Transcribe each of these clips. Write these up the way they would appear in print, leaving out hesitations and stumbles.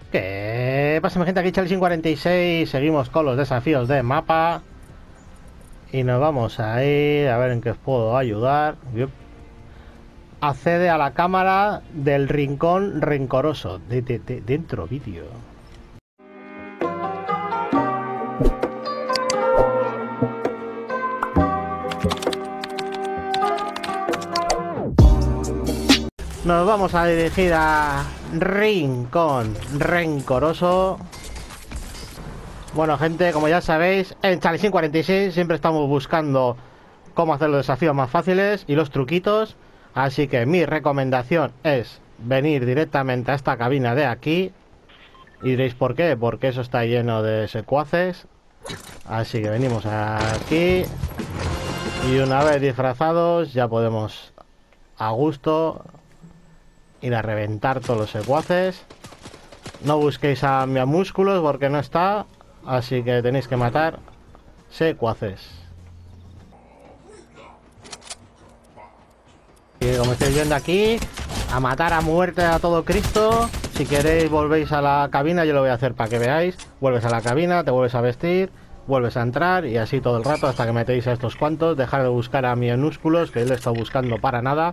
¿Qué pasa, mi gente? Aquí Chelsea46. Seguimos con los desafíos de mapa. Y nos vamos a ir a ver en qué os puedo ayudar. Accede a la cámara del rincón rencoroso. Dentro vídeo. Nos vamos a dirigir a Rincón Rencoroso. Bueno, gente, como ya sabéis, en Chalisín46 siempre estamos buscando cómo hacer los desafíos más fáciles y los truquitos. Así que mi recomendación es venir directamente a esta cabina de aquí. Y diréis por qué, porque eso está lleno de secuaces. Así que venimos aquí. Y una vez disfrazados ya podemos a gusto ir a reventar todos los secuaces. No busquéis a Miamúsculos porque no está. Así que tenéis que matar secuaces. Y como estáis viendo aquí, a matar a muerte a todo Cristo. Si queréis volvéis a la cabina, yo lo voy a hacer para que veáis. Vuelves a la cabina, te vuelves a vestir, vuelves a entrar y así todo el rato hasta que metéis a estos cuantos. Dejar de buscar a Miamúsculos, que él lo he estado buscando para nada.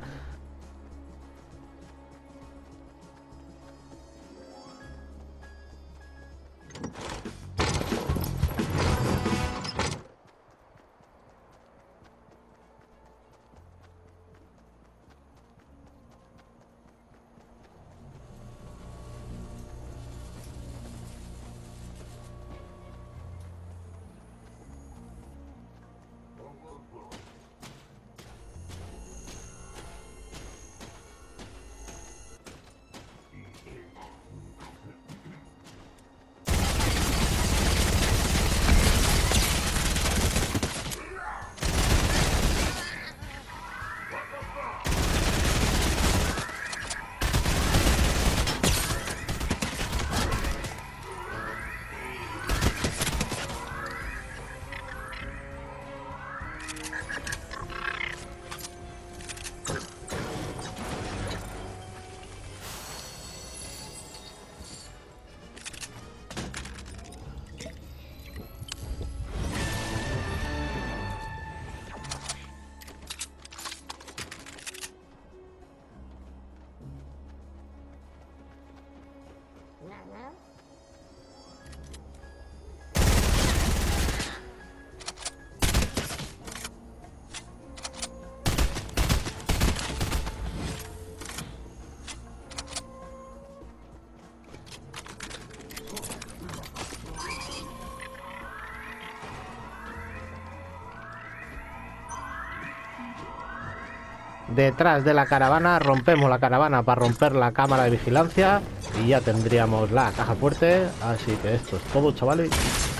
Detrás de la caravana, rompemos la caravana para romper la cámara de vigilancia y ya tendríamos la caja fuerte. Así que esto es todo, chavales.